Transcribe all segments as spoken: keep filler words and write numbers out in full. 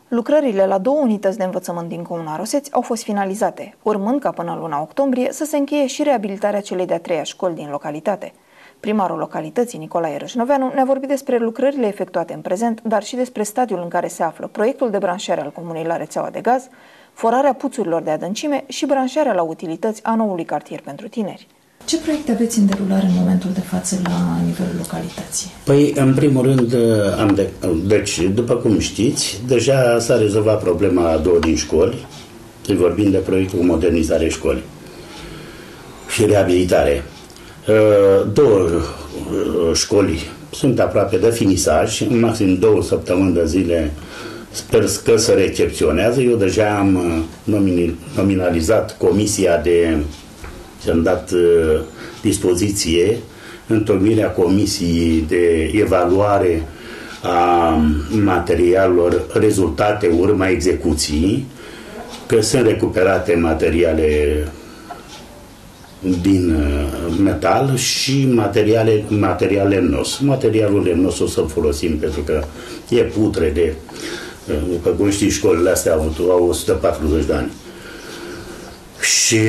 Lucrările la două unități de învățământ din Comuna Roseți au fost finalizate, urmând ca până luna octombrie să se încheie și reabilitarea celei de-a treia școli din localitate. Primarul localității, Nicolae Rășnoveanu, ne-a vorbit despre lucrările efectuate în prezent, dar și despre stadiul în care se află proiectul de branșare al comunei la rețeaua de gaz, forarea puțurilor de adâncime și branșarea la utilități a noului cartier pentru tineri. Ce proiecte aveți în derulare în momentul de față la nivelul localității? Păi, în primul rând, am de... deci, după cum știți, deja s-a rezolvat problema a două din școli, vorbim de proiectul modernizare școli și reabilitare. Două școli sunt aproape de finisaj, în maxim două săptămâni de zile sper că se recepționează. Eu deja am nominalizat comisia de... am dat uh, dispoziție întocmirea comisiei de evaluare a materialelor rezultate urma execuției, că sunt recuperate materiale din uh, metal și materiale, material lemnos. Materialul lemnos o să-l folosim pentru că e putrede. Uh, după cum știți, școlile astea au, au o sută patruzeci de ani. Și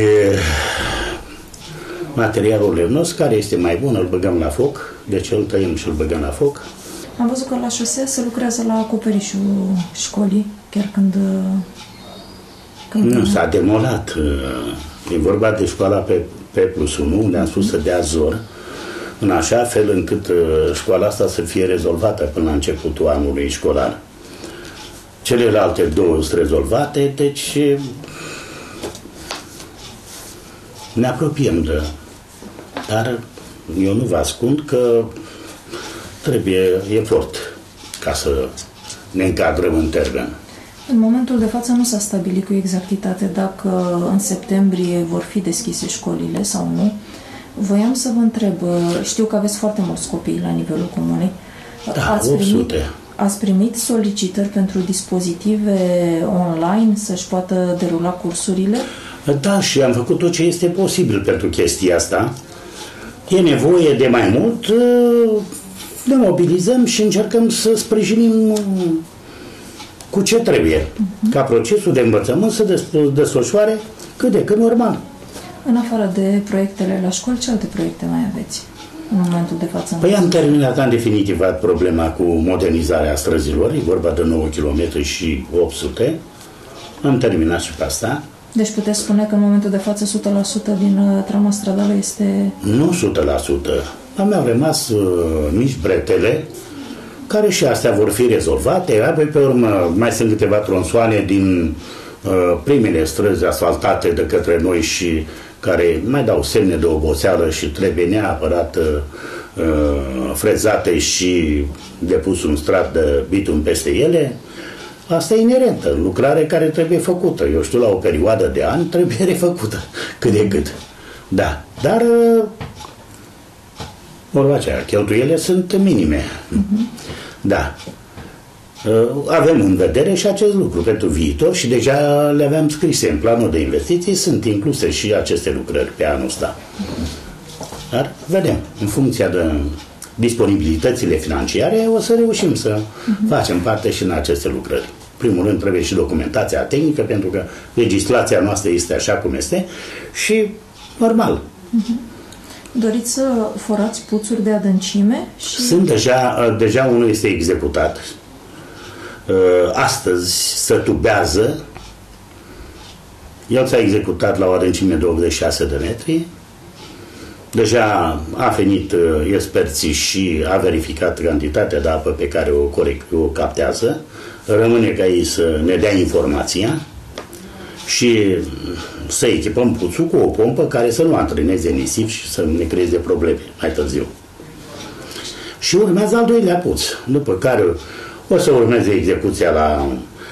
materialul lemnos, care este mai bun, îl băgăm la foc, deci îl tăiem și îl băgăm la foc. Am văzut că la șosea se lucrează la acoperișul școlii, chiar când... când nu, s-a demolat. E vorba de școala pe, pe plus unu, unde am spus să dea zor, în așa fel încât școala asta să fie rezolvată până la începutul anului școlar. Celelalte două sunt rezolvate, deci ne apropiem de... Dar eu nu vă ascund că trebuie efort ca să ne încadrăm în termen. În momentul de față nu s-a stabilit cu exactitate dacă în septembrie vor fi deschise școlile sau nu. Voiam să vă întreb, știu că aveți foarte mulți copii la nivelul comunei. Da, ați opt sute. Primit, ați primit solicitări pentru dispozitive online să-și poată derula cursurile? Da, și am făcut tot ce este posibil pentru chestia asta. E nevoie de mai mult, ne mobilizăm și încercăm să sprijinim cu ce trebuie, uh-huh. ca procesul de învățământ să desfășoare cât de cât normal. În afară de proiectele la școli, ce alte proiecte mai aveți în momentul de față? Păi am terminat, am definitivat problema cu modernizarea străzilor, e vorba de nouă kilometri și opt sute. Am terminat și pe asta. Deci puteți spune că în momentul de față o sută la sută din trama stradală este... Nu o sută la sută. Mi-au rămas uh, mici bretele, care și astea vor fi rezolvate. Apoi pe urmă mai sunt câteva tronsoane din uh, primele străzi asfaltate de către noi și care mai dau semne de oboseală și trebuie neapărat uh, frezate și depus un strat de bitum peste ele. Asta e inerentă, lucrare care trebuie făcută. Eu știu, la o perioadă de ani trebuie refăcută, cât de cât. Da, dar vorba aceea, cheltuielile sunt minime. Uh-huh. Da. Avem în vedere și acest lucru pentru viitor și deja le aveam scrise în planul de investiții, sunt incluse și aceste lucrări pe anul ăsta. Dar vedem, în funcție de disponibilitățile financiare, o să reușim să uh-huh. facem parte și în aceste lucrări. Primul rând trebuie și documentația tehnică, pentru că legislația noastră este așa cum este și normal. Uh-huh. Doriți să forați puțuri de adâncime? Și... Sunt deja, deja unul este executat. Astăzi se tubează. El s-a executat la o adâncime de optzeci și șase de metri. Deja a venit experții și a verificat cantitatea de apă pe care o, corect, o captează. Rămâne ca ei să ne dea informația și să echipăm puțul cu o pompă care să nu antreneze nisip și să ne creeze probleme mai târziu. Și urmează al doilea puț, după care o să urmeze execuția la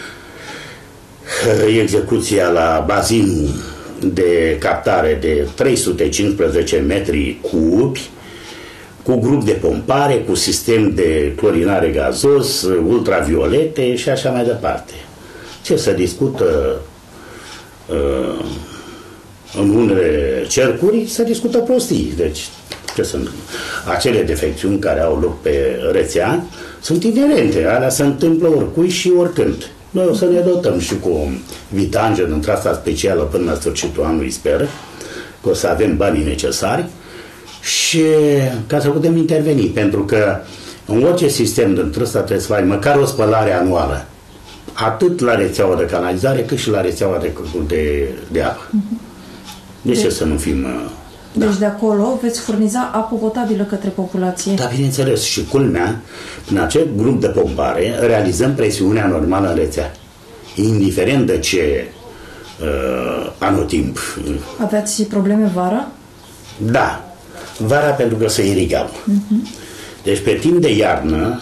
execuția la bazinul de captare de trei sute cincisprezece metri cubi, cu grup de pompare, cu sistem de clorinare gazos, ultraviolete și așa mai departe. Ce se discută uh, în unele cercuri, se discută prostii. Deci, ce sunt acele defecțiuni care au loc pe rețea, sunt inerente, alea se întâmplă oricui și oricând. Noi o să ne dotăm și cu vitange într asta specială până la sfârșitul anului, sper, că o să avem banii necesari și ca să putem interveni, pentru că în orice sistem dintre ăsta trebuie să faci măcar o spălare anuală, atât la rețeaua de canalizare, cât și la rețeaua de, de, de apă. De ce să nu fim... Deci da. De acolo veți furniza apă potabilă către populație. Da, bineînțeles. Și culmea, în acel grup de pompare, realizăm presiunea normală în rețea. Indiferent de ce uh, anotimp. Aveați probleme vara? Da. Vara pentru că se irigau. Uh-huh. Deci pe timp de iarnă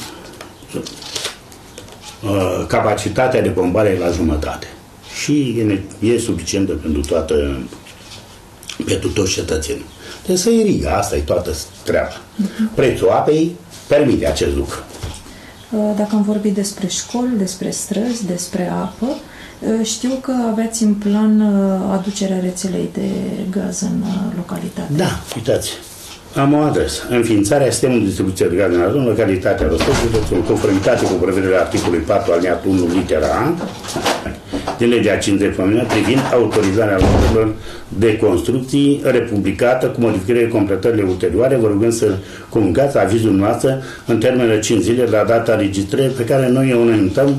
uh, capacitatea de pompare e la jumătate. Și e, e suficientă pentru toată pentru toți cetățenii. Deci să irigă, asta e toată treaba. Uh-huh. Prețul apei permite acest lucru. Dacă am vorbit despre școli, despre străzi, despre apă, știu că aveați în plan aducerea rețelei de gaz în localitate. Da, uitați. Am o adresă. Înființarea sistemului de distribuție de gaz în azon, localitatea Rostock, în conformitate cu prevederea articolului patru alineatul unu litera A din legea cincizeci privind autorizarea locurilor de construcții republicată cu modificările completările ulterioare, vă rugăm să comunicați avizul noastră în termen de cinci zile la data înregistrării pe care noi o înaintăm.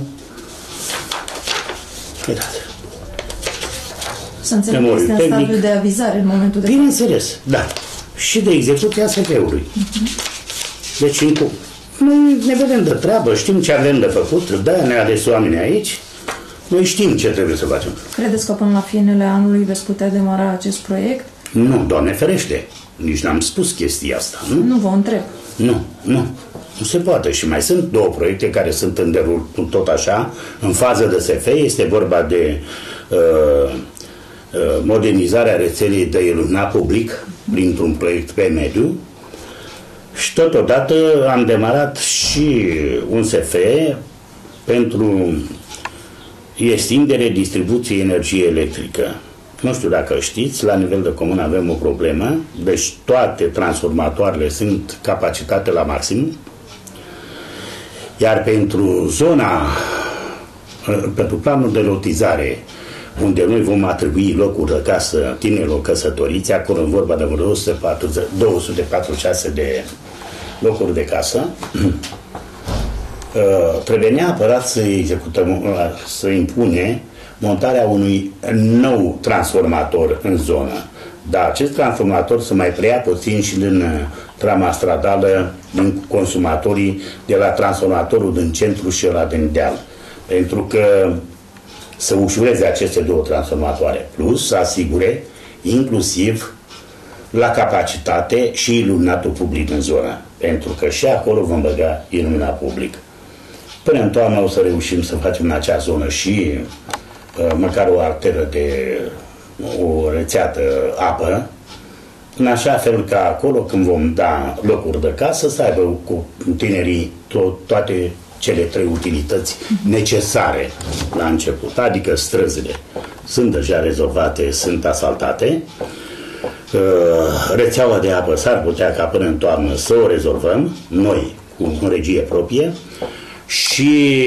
Să înțeleg că este în stadiu de avizare în momentul de... Bineînțeles, da. Și de execuția S F-ului. Uh-huh. Deci, noi ne vedem de treabă, știm ce avem de făcut, de-aia ne-a ales oamenii aici, noi știm ce trebuie să facem. Credeți că până la finele anului veți putea demara acest proiect? Nu, Doamne ferește, nici n-am spus chestia asta. Nu, nu vă întreb. Nu, nu, nu se poate. Și mai sunt două proiecte care sunt în derul, tot așa, în fază de S F, este vorba de uh, uh, modernizarea rețelei de iluminat public, printr-un proiect pe mediu, și totodată am demarat și un S F pentru extindere distribuției energiei electrică. Nu știu dacă știți, la nivel de comun avem o problemă, deci toate transformatoarele sunt capacitate la maxim, iar pentru zona, pentru planul de lotizare, unde noi vom atribui locuri de casă tinerilor căsătoriți, acolo în vorba de vreo două sute patruzeci și șase de locuri de casă, trebuie neapărat să executăm, să impune montarea unui nou transformator în zonă. Dar acest transformator să mai preia puțin și din trama stradală, din consumatorii de la transformatorul din centru și ăla din deal. Pentru că să ușureze aceste două transformatoare, plus să asigure inclusiv la capacitate și iluminatul public în zonă, pentru că și acolo vom băga iluminat public. Până în toamnă o să reușim să facem în acea zonă și uh, măcar o arteră de o rețeată apă, în așa fel ca acolo, când vom da locuri de casă, să aibă cu tinerii to- toate cele trei utilități necesare la început, adică străzile sunt deja rezolvate, sunt asfaltate, rețeaua de apă s-ar putea ca până în toamnă să o rezolvăm noi cu regie proprie și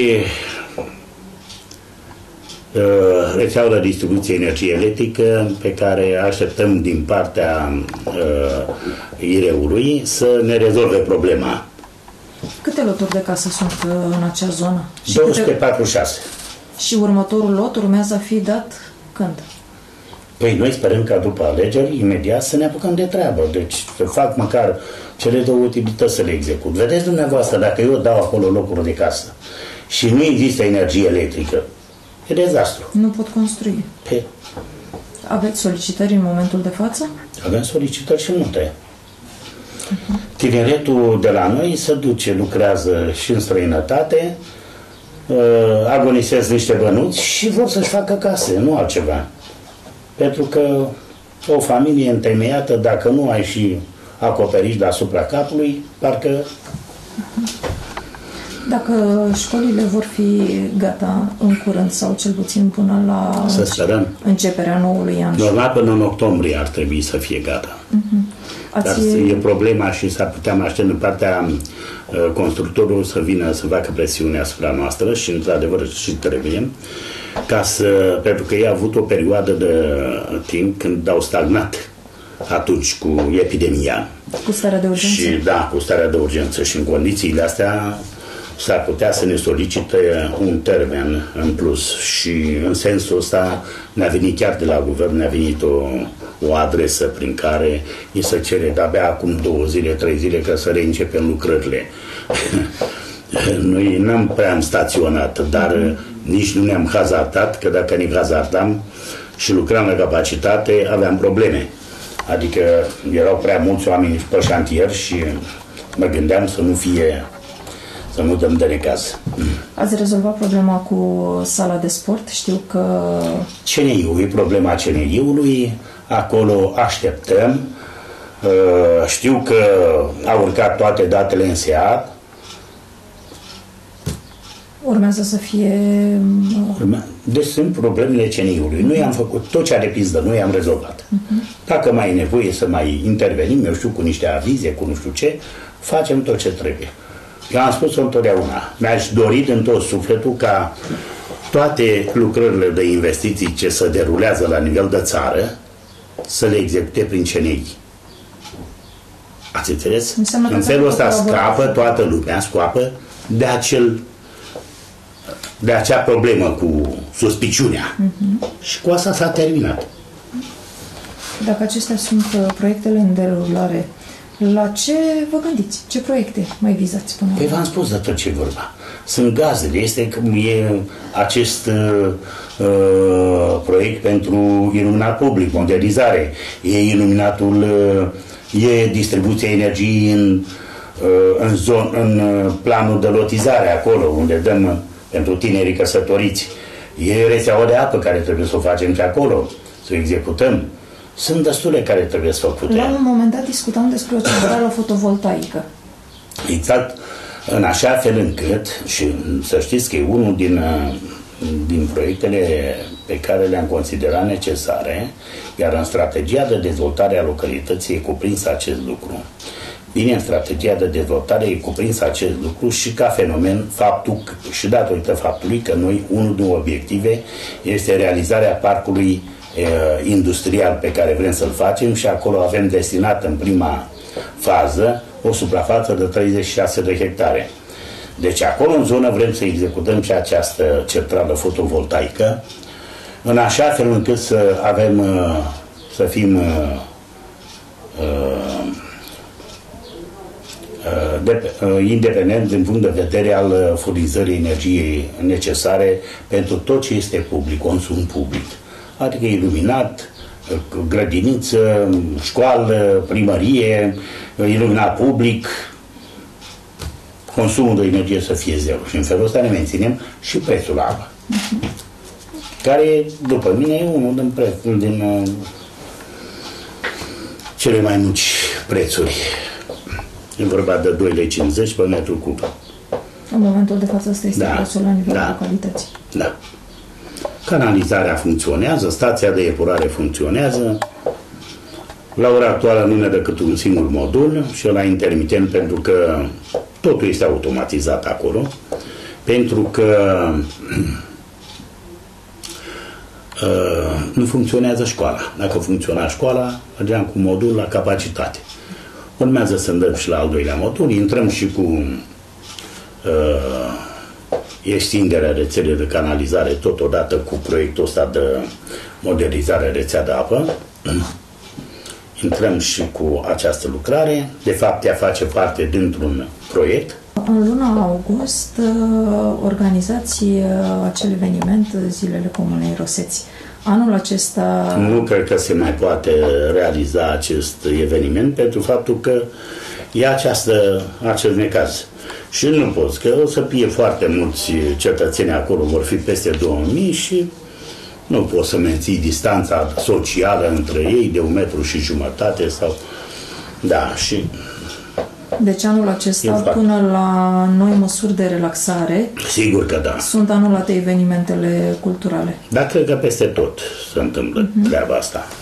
rețeaua de distribuție energie electrică pe care așteptăm din partea I R E-ului să ne rezolve problema. Câte loturi de casă sunt în acea zonă? Și două sute patruzeci și șase. Câte... Și următorul lot urmează a fi dat când? Păi noi sperăm ca după alegeri, imediat, să ne apucăm de treabă. Deci să fac măcar cele două utilități să le execut. Vedeți dumneavoastră, dacă eu dau acolo locuri de casă și nu există energie electrică, e dezastru. Nu pot construi. Pe... Aveți solicitări în momentul de față? Avem solicitări și multe. Uh-huh. Tineretul de la noi se duce, lucrează și în străinătate, uh, agonisesc niște bănuți și vor să-și facă case, nu altceva. Pentru că o familie întemeiată, dacă nu ai și acoperiș deasupra capului, parcă... Dacă școlile vor fi gata în curând sau cel puțin până la să sperăm. Începerea noului an. Normal până în octombrie ar trebui să fie gata. Uh-huh. Ați... Dar e problema și s-ar putea mai aștept în partea uh, constructorului să vină să facă presiune asupra noastră și într-adevăr și trebuie, ca să, pentru că ei au avut o perioadă de timp când au stagnat atunci cu epidemia. Cu starea de urgență? Și, da, cu starea de urgență. Și în condițiile astea s-ar putea să ne solicite un termen în plus. Și în sensul ăsta ne-a venit chiar de la guvern, ne-a venit o, o adresă prin care îi se cere de-abia acum două zile, trei zile ca să reîncepem lucrările. Noi n-am prea am staționat, dar mm-hmm. nici nu ne-am hazardat, că dacă ne hazardam și lucram la capacitate, aveam probleme. Adică erau prea mulți oameni pe șantier și mă gândeam să nu fie, să nu dăm de necaz. Ați rezolvat problema cu sala de sport? Știu că... C N I-ul, e problema C N I-ului, acolo așteptăm. Știu că au urcat toate datele în S E A T. Urmează să fie... Deci sunt problemele C N I-ului. Noi am făcut tot ce are pizdă, noi am rezolvat. Uh-huh. Dacă mai e nevoie să mai intervenim, eu știu, cu niște avize, cu nu știu ce, facem tot ce trebuie. Eu am spus-o întotdeauna. Mi-aș dori din tot sufletul ca toate lucrările de investiții ce se derulează la nivel de țară să le execute prin C N I. Ați înțeles? În felul ăsta scapă toată lumea, scapă de acel de acea problemă cu suspiciunea. Uh-huh. Și cu asta s-a terminat. Dacă acestea sunt uh, proiectele în derulare, la ce vă gândiți? Ce proiecte mai vizați până Păi v-am spus de tot ce vorba. Sunt gazele. Este că e acest uh, uh, proiect pentru iluminat public, modernizare. E iluminatul, uh, e distribuția energiei în, uh, în, zon, în planul de lotizare, acolo unde dăm pentru tinerii căsătoriți. E rețeaua de apă care trebuie să o facem și acolo, să o executăm. Sunt destule care trebuie să făcute. La un moment dat discutam despre o centrală fotovoltaică. Exact, în așa fel încât, și să știți că e unul din, din proiectele pe care le-am considerat necesare, iar în strategia de dezvoltare a localității e cuprins acest lucru. Bine, în strategia de dezvoltare e cuprins acest lucru și ca fenomen faptul, și datorită faptului că noi, unul din obiective este realizarea parcului e, industrial pe care vrem să-l facem și acolo avem destinat în prima fază o suprafață de treizeci și șase de hectare. Deci acolo în zonă vrem să executăm și această centrală fotovoltaică în așa fel încât să avem, să fim uh, De, independent din punct de vedere al furnizării energiei necesare pentru tot ce este public, consum public. Adică iluminat, grădiniță, școală, primărie, iluminat public, consumul de energie să fie zero. Și în felul ăsta ne menținem și prețul la apă. Uh-huh. Care, după mine, e unul din, pre- din uh, cele mai mici prețuri. E vorba de doi lei cincizeci pe metru cub. În momentul de față asta este da, prețul la nivelul da, localității. Da. Canalizarea funcționează, stația de epurare funcționează. La ora actuală nu ne decât un singur modul și ăla intermitent, pentru că totul este automatizat acolo, pentru că uh, nu funcționează școala. Dacă funcționa școala, mergeam cu modul la capacitate. Urmează să îndăm și la al doilea modul, intrăm și cu uh, extinderea rețelei de canalizare, totodată cu proiectul ăsta de modernizare rețea de apă. Intrăm și cu această lucrare. De fapt, ea face parte dintr-un proiect. În luna august organizați acel eveniment, Zilele Comunei Roseți. Anul acesta... Nu cred că se mai poate realiza acest eveniment pentru faptul că e această, acest necaz. Și nu poți, că o să fie foarte mulți cetățeni acolo, vor fi peste două mii și nu poți să menții distanța socială între ei de un metru și jumătate sau... Da, și... Deci anul acesta, până la noi măsuri de relaxare, sigur că da, sunt anulate evenimentele culturale. Da, cred că peste tot se întâmplă uh-huh. treaba asta.